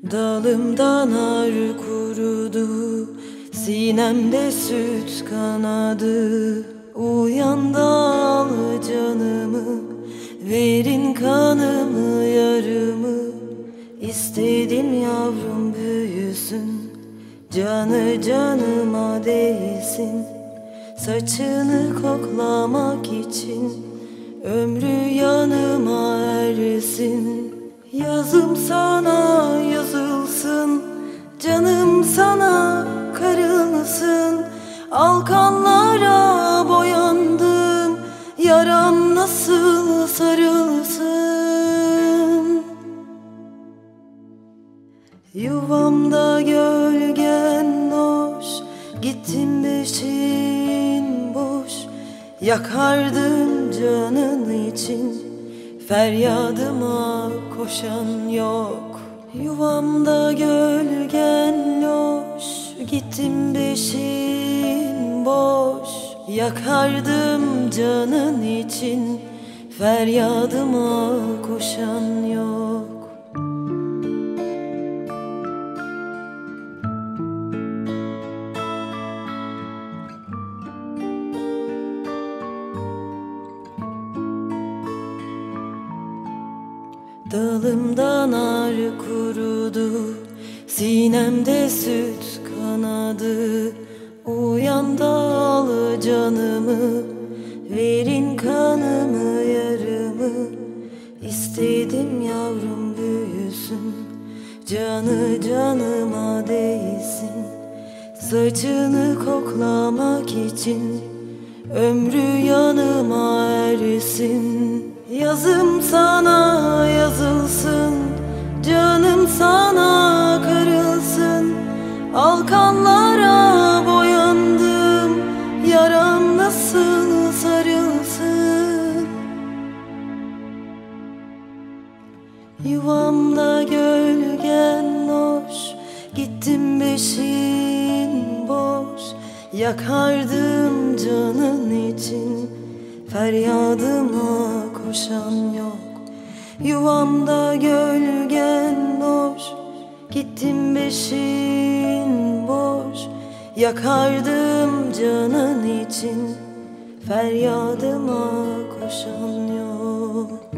Dalımdan nar kurudu, sinemde süt kanadı. Uyan da al canımı, verin kanımı yarımı. İstedim yavrum büyüsün, canı canıma değsin. Saçını koklamak için ömrü yanıma ersin. Yazım sana yazılsın, canım sana karılsın. Alkanlara boyandım, yaram nasıl sarılsın. Yuvamda gölgen hoş, gittim beşin boş. Yakardım canın için, feryadıma koşan yok. Yuvamda gölgen loş, gittim beşin boş. Yakardım canın için, feryadıma koşan yok. Dalımdan nar kurudu, sinemde süt kanadı. Uyan da al canımı, verin kanımı yarımı. İstedim yavrum büyüsün, canı canıma değsin. Saçını koklamak için ömrü yanıma ersin. Yazım sana yazılsın, canım sana karılsın. Alkanlara boyandım, yaram nasıl sarılsın. Yuvamda gölgen hoş, gittim beşin boş. Yakardım canın için, feryadıma koşan yok. Yuvamda gölgen hoş, gittim beşin boş. Yakardım canın için, feryadıma koşan yok.